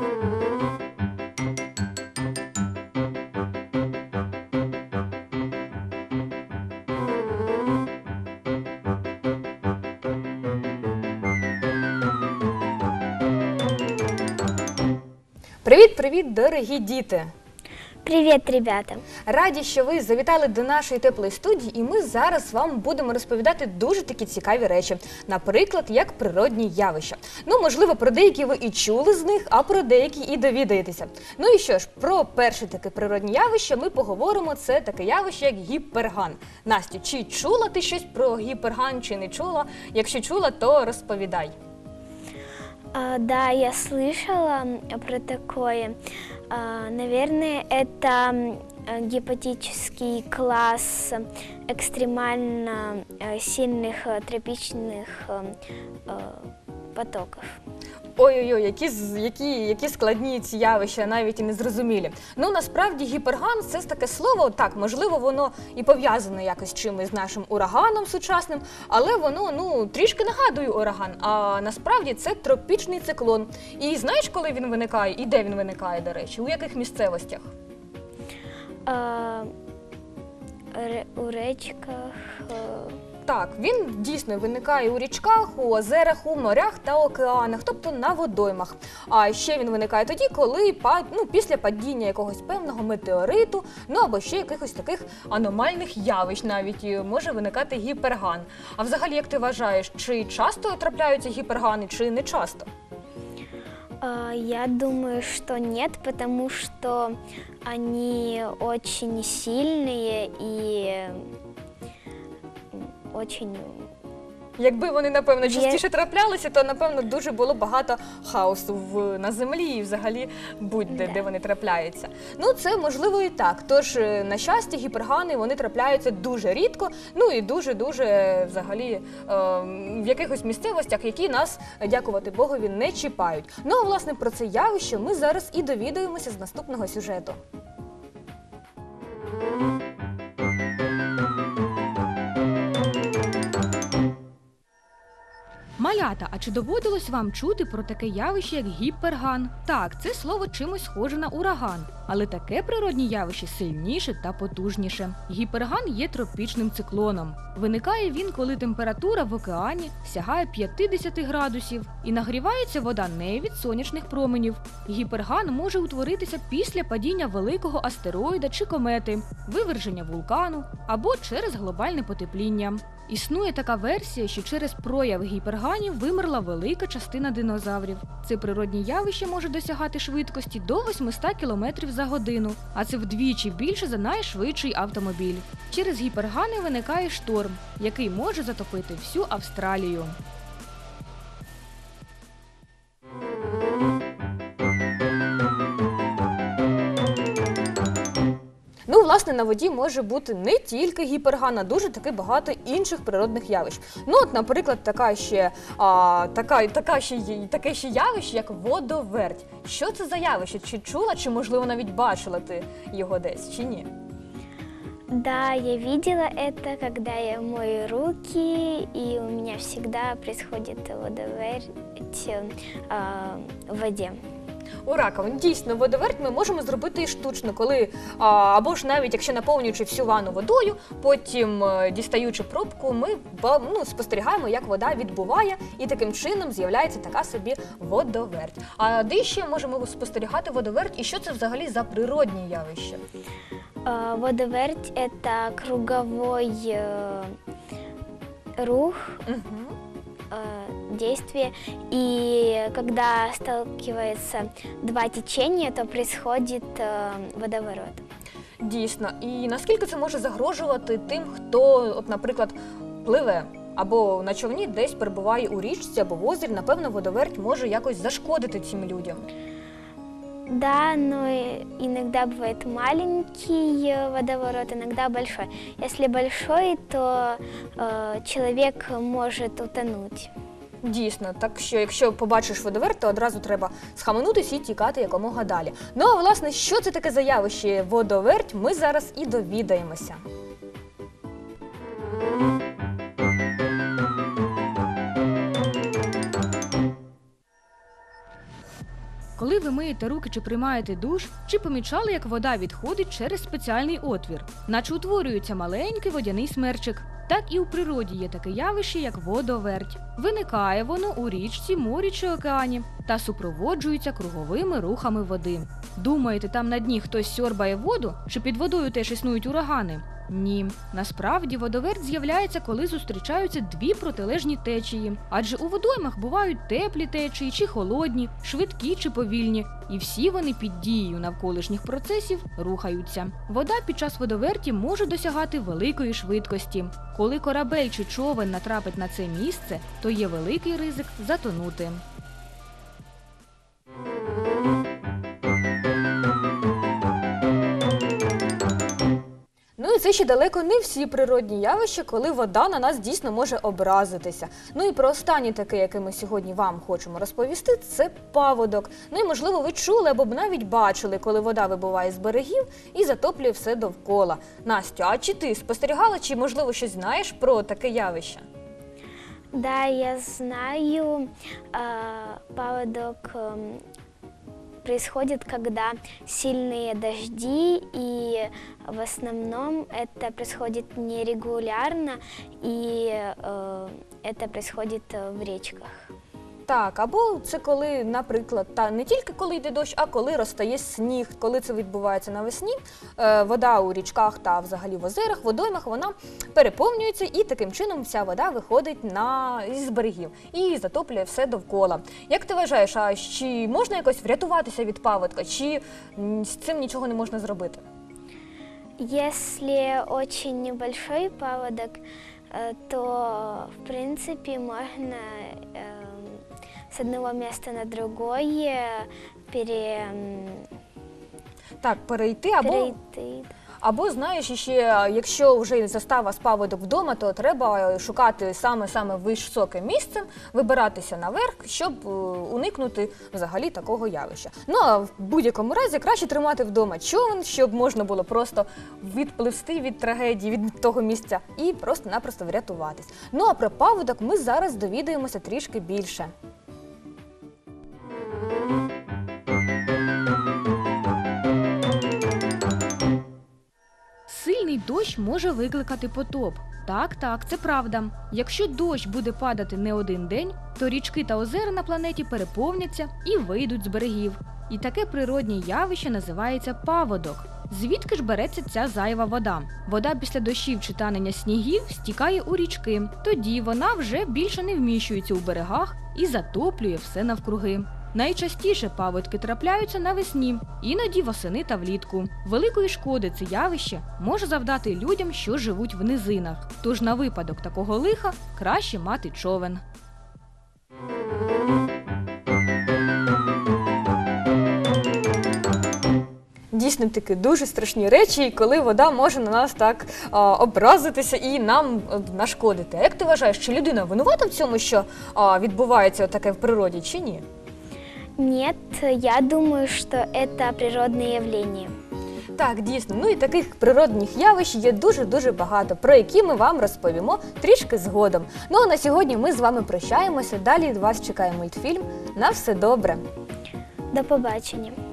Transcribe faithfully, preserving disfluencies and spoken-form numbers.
Привіт-привіт, дорогі діти! Привіт, ребята! Раді, що ви завітали до нашої теплої студії, і ми зараз вам будемо розповідати дуже такі цікаві речі. Наприклад, як природні явища. Ну, можливо, про деякі ви і чули з них, а про деякі і довідаєтеся. Ну і що ж, про перше таке природні явище ми поговоримо. Це таке явище, як гіперган. Настю, чи чула ти щось про гіперган, чи не чула? Якщо чула, то розповідай. А, да, я слышала про такое. А, наверное, это гипотетический класс экстремально сильных тропичных потоков. Ой-ой-ой, які, які, які складні ці явища, навіть і незрозумілі. Ну, насправді, гіперган – це таке слово, так, можливо, воно і пов'язане якось чимось з нашим ураганом сучасним, але воно, ну, трішки нагадує ураган, а насправді це тропічний циклон. І знаєш, коли він виникає, і де він виникає, до речі, у яких місцевостях? А, у речках... Так, він дійсно виникає у річках, у озерах, у морях та океанах, тобто на водоймах. А ще він виникає тоді, коли ну, після падіння якогось певного метеориту, ну або ще якихось таких аномальних явищ навіть може виникати гіперган. А взагалі, як ти вважаєш, чи часто трапляються гіпергани, чи не часто? Я думаю, что нет, потому что они очень сильные и очень... Якби вони, напевно, частіше траплялися, то, напевно, дуже було багато хаосу в, на землі і взагалі будь-де, де вони трапляються. Ну, це можливо і так. Тож, на щастя, гіпергани, вони трапляються дуже рідко, ну і дуже-дуже, взагалі, е, в якихось місцевостях, які нас, дякувати Богові, не чіпають. Ну, а, власне, про це явище ми зараз і довідаємося з наступного сюжету. Малята, а чи доводилось вам чути про таке явище, як гіперган? Так, це слово чимось схоже на ураган, але таке природнє явище сильніше та потужніше. Гіперган є тропічним циклоном. Виникає він, коли температура в океані сягає п'ятдесят градусів і нагрівається вода не від сонячних променів. Гіперган може утворитися після падіння великого астероїда чи комети, виверження вулкану або через глобальне потепління. Існує така версія, що через прояв гіперганів вимерла велика частина динозаврів. Це природнє явище може досягати швидкості до восьмисот кілометрів за годину, а це вдвічі більше за найшвидший автомобіль. Через гіпергани виникає шторм, який може затопити всю Австралію. Ну, власне, на воді може бути не тільки гіперган, а дуже таки багато інших природних явищ. Ну, от, наприклад, така ще, а, така, така ще, таке ще явище, як водоверть. Що це за явище? Чи чула, чи, можливо, навіть бачила ти його десь, чи ні? Да, я видела это, когда я мою руки, и у меня всегда происходит водоверть а, в воде. У раковин. Дійсно, водоверть ми можемо зробити і штучно, коли, а, або ж навіть якщо наповнюючи всю ванну водою, потім а, дістаючи пробку, ми ну, спостерігаємо, як вода відбуває, і таким чином з'являється така собі водоверть. А де ще можемо спостерігати водоверть, і що це взагалі за природні явище? А, водоверть – это круговой э, рух. Угу. Действие, и когда сталкиваются два течения, то происходит водоворот. Дійсно. І наскільки це може загрожувати тим, хто, от, наприклад, пливе або на човні десь перебуває у річці або в озері, напевно, водоверть може якось зашкодити цим людям? Да, но иногда бывает маленький водоворот, иногда большой. Если большой, то э, человек может утонуть. Дійсно, так що якщо побачиш водоверть, то одразу треба схаменутися і тікати якомога далі. Ну а власне, що це таке за явище водоверть, ми зараз і довідаємося. коли ви миєте руки чи приймаєте душ, чи помічали, як вода відходить через спеціальний отвір, наче утворюється маленький водяний смерчик. Так і у природі є таке явище, як водоверть. Виникає воно у річці, морі чи океані та супроводжується круговими рухами води. Думаєте, там на дні хтось сьорбає воду, чи під водою теж існують урагани? Ні. Насправді водоверть з'являється, коли зустрічаються дві протилежні течії. Адже у водоймах бувають теплі течії чи холодні, швидкі чи повільні. І всі вони під дією навколишніх процесів рухаються. Вода під час водоверті може досягати великої швидкості. Коли корабель чи човен натрапить на це місце, то є великий ризик затонути. Ну і це ще далеко не всі природні явища, коли вода на нас дійсно може образитися. Ну і про останнє таке, яке ми сьогодні вам хочемо розповісти, це паводок. Ну і можливо ви чули або б навіть бачили, коли вода вибуває з берегів і затоплює все довкола. Настя, а чи ти спостерігала, чи можливо щось знаєш про таке явище? Да, я знаю, э, паводок э, происходит, когда сильные дожди, и в основном это происходит нерегулярно, и э, это происходит в речках. Так, або це коли, наприклад, та не тільки коли йде дощ, а коли розтає сніг, коли це відбувається навесні, е, вода у річках та взагалі в озерах, водоймах, вона переповнюється і таким чином ця вода виходить на, із берегів і затоплює все довкола. Як ти вважаєш, а чи можна якось врятуватися від паводка, чи м, з цим нічого не можна зробити? Если очень небольшой паводок, э, то в принципе можно э, с одного места на другое пере, м, Так, перейти або... перейти. Або, знаєш, ще, якщо вже застав вас паводок вдома, то треба шукати саме-саме високе місце, вибиратися наверх, щоб е, уникнути взагалі такого явища. Ну, а в будь-якому разі краще тримати вдома човен, щоб можна було просто відпливсти від трагедії, від того місця і просто-напросто врятуватись. Ну, а про паводок ми зараз довідаємося трішки більше. Сильний дощ може викликати потоп. Так, так, це правда. Якщо дощ буде падати не один день, то річки та озера на планеті переповняться і вийдуть з берегів. І таке природнє явище називається паводок. Звідки ж береться ця зайва вода? Вода після дощів чи танення снігів стікає у річки. Тоді вона вже більше не вміщується у берегах і затоплює все навкруги. Найчастіше паводки трапляються навесні, іноді восени та влітку. Великої шкоди це явище може завдати людям, що живуть в низинах. Тож на випадок такого лиха краще мати човен. Дійсно таки дуже страшні речі, коли вода може на нас так а, образитися і нам а, нашкодити. А як ти вважаєш, чи людина винувата в цьому, що а, відбувається таке в природі, чи ні? Нет, я думаю, что это природное явление. Так, дійсно. Ну і таких природних явищ є дуже-дуже багато, про які ми вам розповімо трішки згодом. Ну а на сьогодні ми з вами прощаємося. Далі вас чекає мультфільм «На все добре». До побачення.